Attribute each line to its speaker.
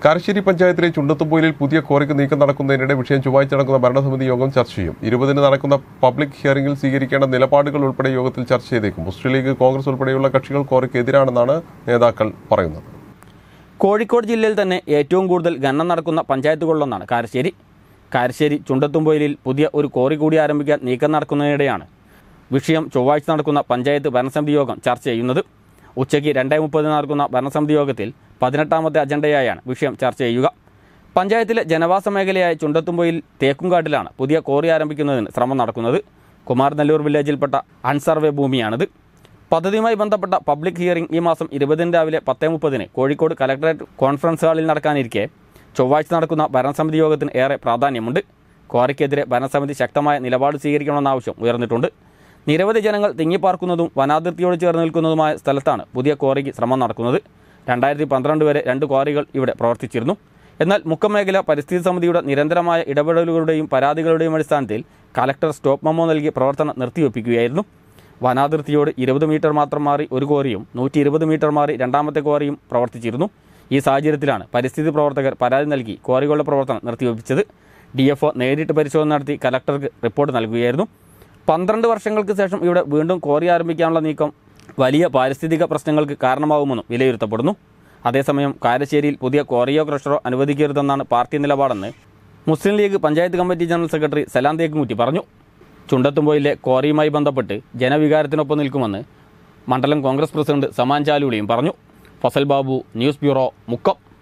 Speaker 1: കാരശ്ശേരി പഞ്ചായത്തിലെ ചുണ്ടത്തുംപൊയിലിൽ പുതിയ ക്വാറിക്ക് നീക്കം നടക്കുന്നതിനിടെ വിഷയം ചൊവ്വാഴ്ച നടക്കുന്ന ഭരണസമിതി യോഗം ചർച്ച ചെയ്യും. 20-ന് നടക്കുന്ന പബ്ലിക് ഹിയറിംഗിൽ സ്വീകരിക്കേണ്ട നിലപാടുകൾ ഉൾപ്പെടെ യോഗത്തിൽ ചർച്ച ചെയ്തേക്കും. മുസ്ലിം ലീഗ്, കോൺഗ്രസ് ഉൾപ്പെടെയുള്ള കക്ഷികൾ ക്വാറിക്ക് എതിരാണെന്നാണ് നേതാക്കൾ പറയുന്നത്.
Speaker 2: കോഴിക്കോട് ജില്ലയിൽ തന്നെ ഏറ്റവും കൂടുതൽ ഖനനം നടക്കുന്ന പഞ്ചായത്തുകളിലൊന്നാണ് കാരശ്ശേരി. കാരശ്ശേരി ചുണ്ടത്തുംപൊയിലിൽ പുതിയ ഒരു ക്വാറി കൂടി ആരംഭിക്കാൻ നീക്കം നടക്കുന്നതിനിടെയാണ് വിഷയം ചൊവ്വാഴ്ച നടക്കുന്ന പഞ്ചായത്ത് ഭരണസമിതി യോഗം ചർച്ച ചെയ്യുന്നത്. ഉച്ചയ്ക്ക് 2:30 നടക്കുന്ന ഭരണസമിതി യോഗത്തിൽ 18ാമത്തെ അജണ്ടയായാണ് വിഷയം ചർച്ച ചെയ്യുക. പഞ്ചായത്തിലെ ജനവാസ മേഖലയായ ചുണ്ടത്തുംപൊയിൽ തേക്കുംകാട്ടിലാണ് പുതിയ ക്വാറി ആരംഭിക്കുന്നതിന് ശ്രമം നടക്കുന്നത്. കുമാരനെല്ലൂർ വില്ലേജിൽപ്പെട്ട അൺസർവേ ഭൂമിയാണിത്. പദ്ധതിയുമായി ബന്ധപ്പെട്ട പബ്ലിക് ഹിയറിംഗ് ഈ മാസം 20-ന് രാവിലെ 10:30 കോഴിക്കോട് കലക്ടറേറ്റ് കോൺഫറൻസ് ഹാളിൽ നടക്കാനിരിക്കെ ചൊവ്വാഴ്ച നടക്കുന്ന ഭരണസമിതി യോഗത്തിന് ഏറെ പ്രാധാന്യമുണ്ട്. ക്വാറിക്കെതിരെ ഭരണസമിതി ശക്തമായ നിലപാട് സ്വീകരിക്കണമെന്ന ആവശ്യം ഉയർന്നിട്ടുണ്ട്. നിരവധി ജനങ്ങൾ തിങ്ങിപ്പാർക്കുന്നതും വനാതിർത്തിയോട് ചേർന്ന് നിൽക്കുന്നതുമായ സ്ഥലത്താണ് പുതിയ ക്വാറിക്ക് ശ്രമം നടക്കുന്നത്. 2012 വരെ 2 ക്വാറികൾ ഇവിടെ പ്രവർത്തിച്ചിരുന്നു. എന്നാൽ മുക്കം മേഖല പരിസ്ഥിതി സമിതിയുടെ നിരന്തരമായ ഇടപെടലുകളുടെയും പരാതികളുടെയും അടിസ്ഥാനത്തിൽ കലക്ടർ സ്റ്റോപ്പ് മെമ്മോ നൽകി പ്രവർത്തനം നിർത്തിവെപ്പിക്കുകയായിരുന്നു. വനാതിർത്തിയോട് 20 മീറ്റർ മാത്രം മാറി ഒരു ക്വാറിയും 120 മീറ്റർ മാറി രണ്ടാമത്തെ ക്വാറിയും പ്രവർത്തിച്ചിരുന്നു. ഈ സാഹചര്യത്തിലാണ് പരിസ്ഥിതി പ്രവർത്തകർ പരാതി നൽകി ക്വാറികളുടെ പ്രവർത്തനം നിർത്തിവെപ്പിച്ചത്. DFO നേരിട്ട് പരിശോധന നടത്തി കലക്ടർക്ക് റിപ്പോർട്ട് നൽകുകയായിരുന്നു. 12 വർഷങ്ങൾക്ക് ശേഷം ഇവിടെ വീണ്ടും ക്വാറി ആരംഭിക്കാനുള്ള നീക്കം വലിയ പാരിസ്ഥിതിക പ്രശ്നങ്ങൾക്ക് കാരണമാകുമെന്നും വിലയിരുത്തപ്പെടുന്നു. അതേസമയം കാരശ്ശേരിയിൽ പുതിയ ക്വാറിയോ ക്രഷറോ അനുവദിക്കരുതെന്നാണ് പാർട്ടി നിലപാടെന്ന് Muslim League panchayat committee general secretary Salam Thekkumkutty പറഞ്ഞു. ചുണ്ടത്തുംപൊയിലെ ക്വാറിയുമായി ബന്ധപ്പെട്ട് ജനവികാരത്തിനൊപ്പം നിൽക്കുമെന്ന് മണ്ഡലം കോൺഗ്രസ് പ്രസിഡന്റ് സമാൻ ചാലൂളിയും പറഞ്ഞു. Fazal Babu, news bureau, Mukkam.